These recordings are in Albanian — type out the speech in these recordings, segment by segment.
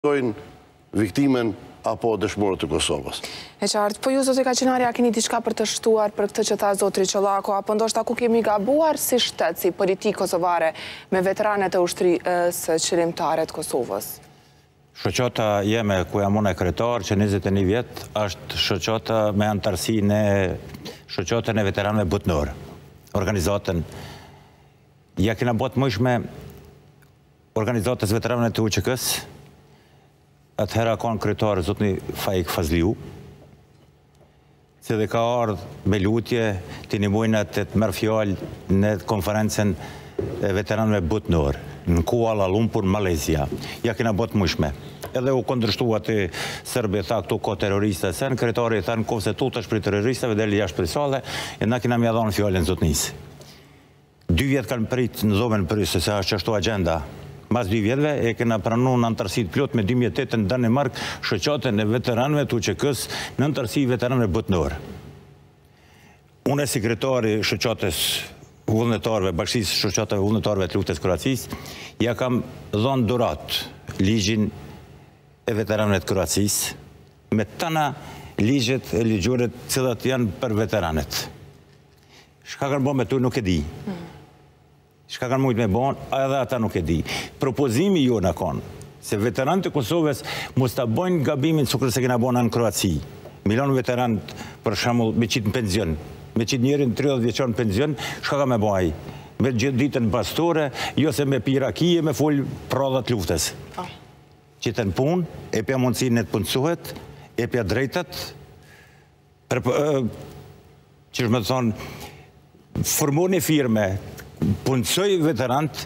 dojnë viktimen apo dëshmorët të Kosovës. E qartë, po ju, zoti Kaqinari, a keni diçka për të shtuar për këtë që tha zotri Çollako, apo ndoshta ku kemi gabuar si shtet, si politikë kosovare me veteranet e ushtrisë qërimtare të Kosovës? Shoqata jeme ku jam unë kryetar që 21 vjet është shoqata me antarësinë e shoqatën e veteranëve botëror. Organizatën ja kena bot mëjshme organizatës veteranëve të UÇK-s. Atëhera kanë kryetar zotni Faik Fazliu, se dhe ka ardhë me lutje të nimojnë të merë fjallë në konferencen e veteranëve botëror në Kuala Lumpur, Malezia. Ja kena botë mëjshme. Edhe u kondrështua të Sërbi, tha këtu ko terroriste, sen kretari tha në kohë se tut është për terroristeve dhe jashtë për sale, e na kena mja dhonë fjallën zotnisë. 2 vjetë kanë pritë në zomen për se se është qështu agenda. Mas 2 vjetëve e kena pranu në antërësit plot me 2008 në Danimark, shoqatën e veteranëve të UÇK-s në antërësi veteranëve botëror. Unë e sekretari shoqatës vullnetarëve, bashkisë shoqatëve vullnetarëve të luftës Kroacisë, ja kam dhënë durat ligjin e veteranëve të Kroacisë, me tana ligjet e ligjore cilat janë për veteranët. Shka kanë bo me tu nuk e di. Shka kanë mujtë me bon, edhe ata nuk e di. Propozimi jo në konë, se veteranët e Kosovës mos të bojnë gabimin sukrë se kena bona në Kroaci. Milion veteranët, për shamull, me qitë në penzion, me qitë njerin 30 vjeqar në penzion, shka ka me boj? Me gjithë ditën pastore, jo se me pirakije, me full prodhat luftës. Qitën pun, e pja mundësin e të punësuhet, e pja drejtat, që shme të thonë, formoni firme, punësoj veterantë,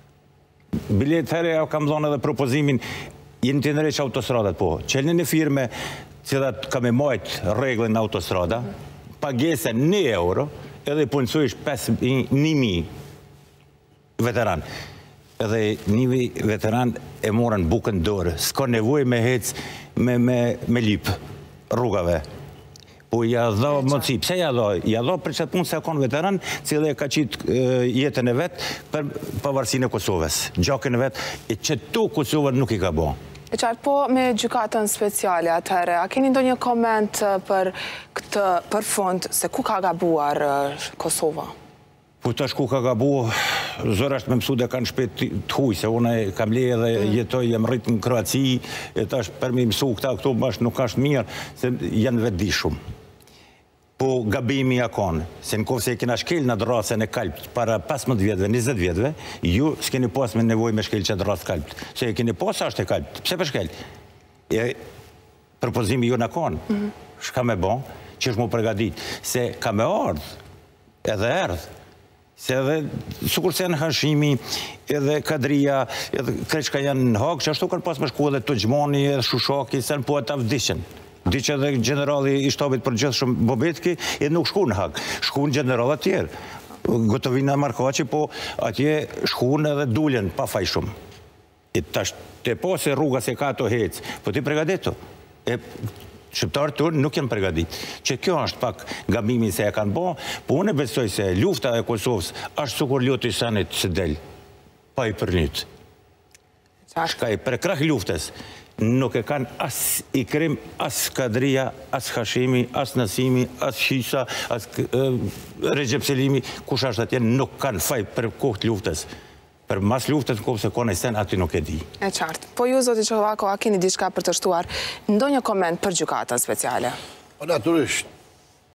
bilet herë ja kam dhonë edhe propozimin, jenë të nëreq autostradat po, qelnin e firme cilat ka me majtë reglën në autostrada, pagese 1 euro, edhe punësojsh 1.000 veteran. Edhe 1 veteran e morën bukën dorë, s'ka nevoj me hec me lipë rrugave. Po ja dha mundësi. Pse ja dha? Ja dha për qëtë punë se akon veteran, cilë e ka qitë jetën e vetë për pavarësinë e Kosovës. Gjakën e vetë, e që tu Kosovën nuk i ka bo. E qartë, po me gjykatën speciale atëhere, a keni ndonjë koment për këtë për fund se ku ka gabuar Kosova? Po tash ku ka gabu, zërë është me mësu dhe kanë shpet të huj, se une kam le dhe jetoj, jem rritë në Kroaci, e tash për me mësu këtu bashkë nuk ashtë mirë, se janë vetë di shumë. Po gabimi ja konë, se në kohë se e kena shkel në drasën e kalpt para 15 vjetëve, 20 vjetëve, ju s'keni pas me nevoj me shkel që drasë kalpt. Se e keni pas ashtë e kalpt, pse për shkel? Propozimi ju në konë, shka me bon, që është mu pregadit, se ka me ardhë, edhe erdhë, se edhe, sukur se në hashimi, edhe kadria, edhe kreçka janë në hak, që ashtu kanë pas me shku edhe të gjmoni, edhe shushaki, se në po e ta vdishen. Di që edhe generali i shtabit për gjithë shumë Bobetki, e nuk shku në hak, shku në generalat tjerë. Gotovina Markaci, po atje shku në edhe dullen, pa faj shumë. Te po se rruga se ka to hec, po ti pregadeto. Shqiptarët të nuk jenë pregadit. Që kjo është pak gabimin se e kanë bo, po unë e besoj se lufta e Kosovës është sukur lutë i sanit së del, pa i përnit. Shka i prekrah luftës, nuk e kanë as i krim, as kadria, as Hashimi, as Nasimi, as Shisa, as Recep Selimi, kush është atje, nuk kanë faj për kohët luftës. Për mas luftës në kohë se kone sen, ati nuk e di. E qartë. Po ju, zoti Çollako, a keni diçka për të shtuar ndonjë koment për gjykatën speciale? Po naturisht,